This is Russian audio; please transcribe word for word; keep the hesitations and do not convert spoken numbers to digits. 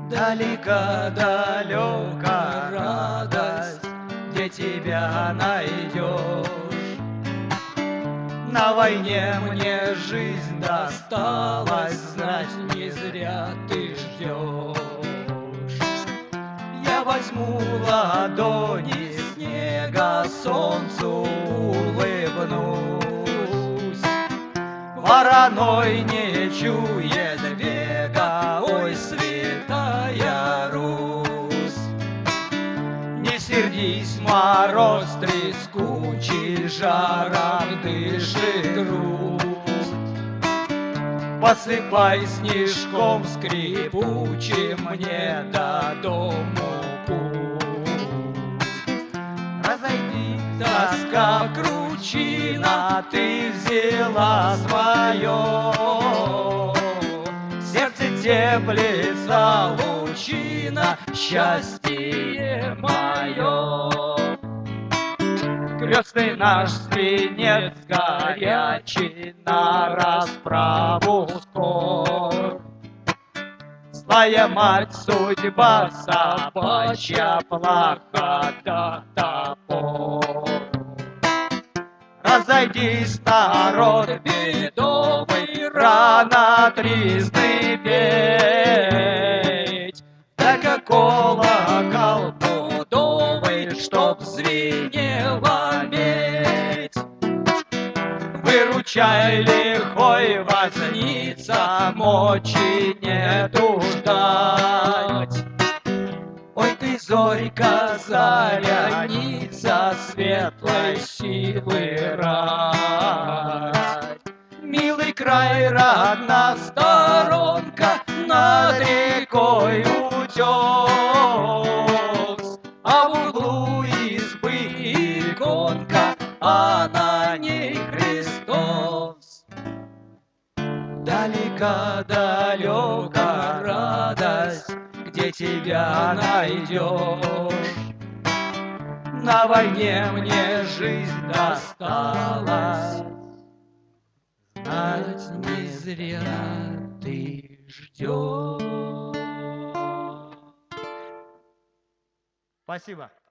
Далеко, далеко радость, где тебя найдешь. На войне мне жизнь досталась, знать не зря ты ждешь. Я возьму ладони снега, солнцу улыбнусь. Вороной не чует бега, ой, святая Русь. Не сердись, мороз трескучий, жаром дышит грудь. Посыпай снежком скрипучим мне до дому путь. Разойди, тоска кручина, ты взяла свое. Сердце теплится лучина, счастье мое. Крестный наш свинец горячий на расправу скор. Злая мать судьба собачья, плаха да топор. Разойдись, народ бедовый, рано тризны петь. Так колокол пудовый, чтоб звенела медь. Выручай, лихой возница, мочи нету ждать. Ой, ты, зорька, заряница, светлой силы рать. Милый край, родна сторонка, над рекой утес. А в углу избы иконка, а на ней Христос. Далеко-далеко радость, где тебя найдешь. На войне мне жизнь досталась, знать не зря ты ждешь. Спасибо.